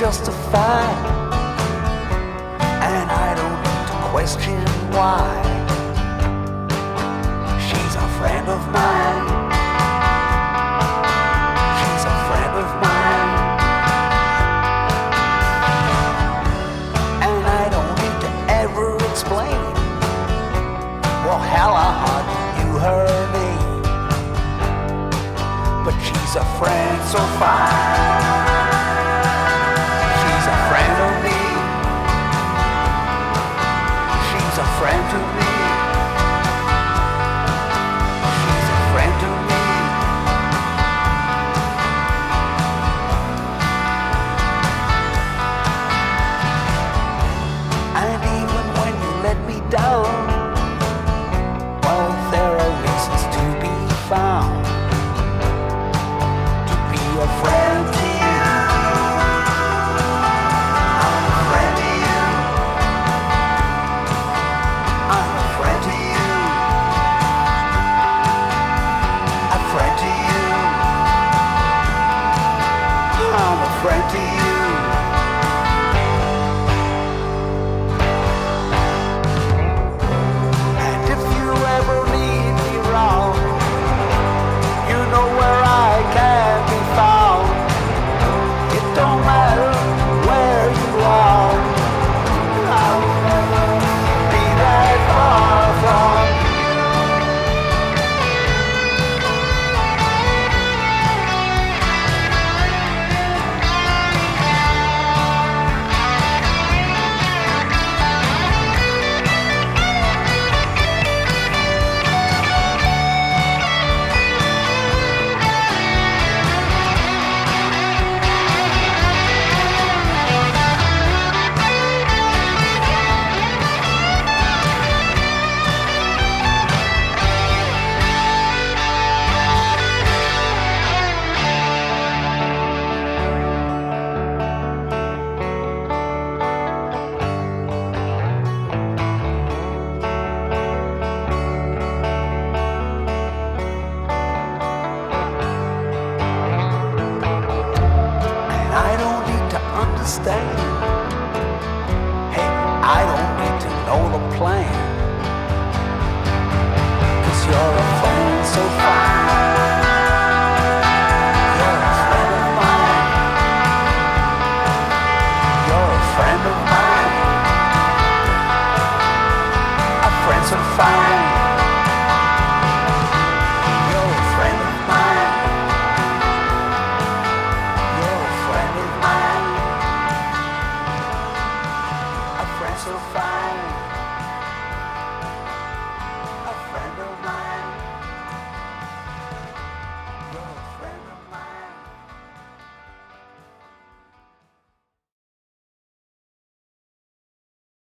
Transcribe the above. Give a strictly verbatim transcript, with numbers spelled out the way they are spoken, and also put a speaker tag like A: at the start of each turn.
A: justified, and I don't need to question why. She's a friend of mine. She's a friend of mine. And I don't need to ever explain, well, hella hard you her name. But she's a friend so fine. She's a friend of me. She's a friend to me. She's a friend to me. And even when you let me down, well, there are reasons to be found. A friend to you. I'm a friend to you. I'm a friend to you. A friend to you. I'm a friend to you. And if you ever need me wrong, you know where I can be found. It don't matter where you are, I will never be that far from you. Understand. Hey, I don't need to know the plan.